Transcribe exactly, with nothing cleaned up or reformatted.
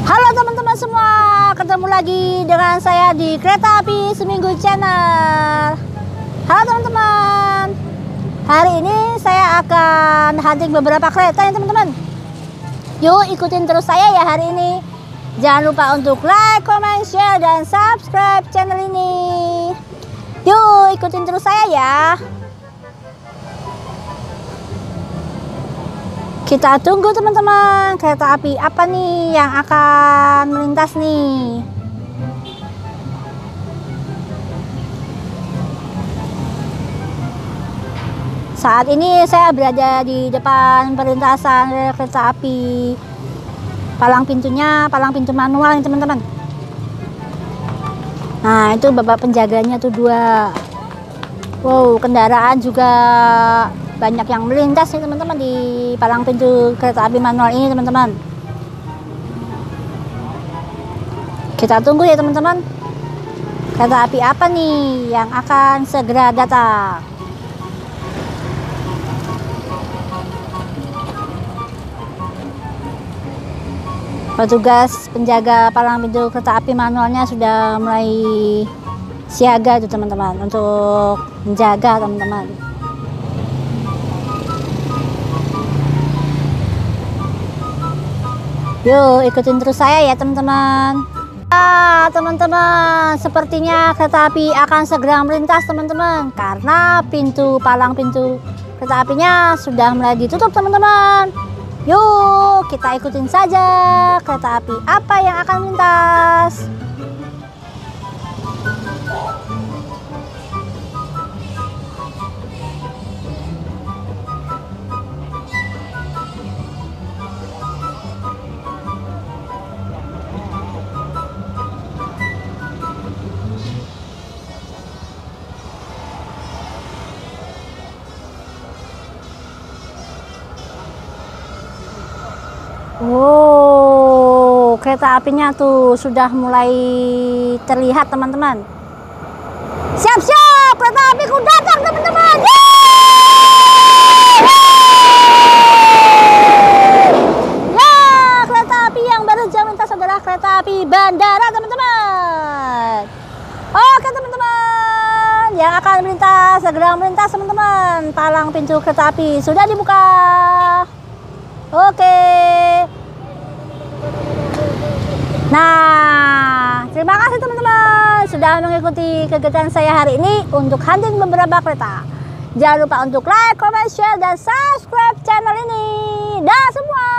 Halo teman-teman semua, ketemu lagi dengan saya di Kereta Api Seminggu Channel. Halo teman-teman, hari ini saya akan hunting beberapa kereta ya teman-teman. Yuk ikutin terus saya ya hari ini. Jangan lupa untuk like, comment, share, dan subscribe channel ini. Yuk ikutin terus saya ya. Kita tunggu teman-teman, kereta api apa nih yang akan melintas nih. Saat ini saya berada di depan perlintasan kereta api. Palang pintunya, palang pintu manual nih teman-teman. Nah itu bapak penjaganya tuh dua. Wow, kendaraan juga banyak yang melintas nih teman-teman di palang pintu kereta api manual ini teman-teman. Kita tunggu ya teman-teman, kereta api apa nih yang akan segera datang. Petugas penjaga palang pintu kereta api manualnya sudah mulai siaga tuh teman-teman untuk menjaga teman-teman. Yuk ikutin terus saya ya teman-teman. Ah teman-teman, sepertinya kereta api akan segera melintas teman-teman, karena pintu palang pintu kereta apinya sudah mulai ditutup teman-teman. Yuk kita ikutin saja kereta api apa yang akan melintas. Wow, kereta apinya tuh sudah mulai terlihat teman-teman. Siap-siap, kereta apiku datang teman-teman. Ya, kereta api yang baru jam lintas adalah kereta api bandara teman-teman. Oke teman-teman, yang akan melintas segera melintas teman-teman. Palang pintu kereta api sudah dibuka. Oke. Nah, terima kasih teman-teman sudah mengikuti kegiatan saya hari ini untuk hunting beberapa kereta. Jangan lupa untuk like, comment, share, dan subscribe channel ini. Dah semua.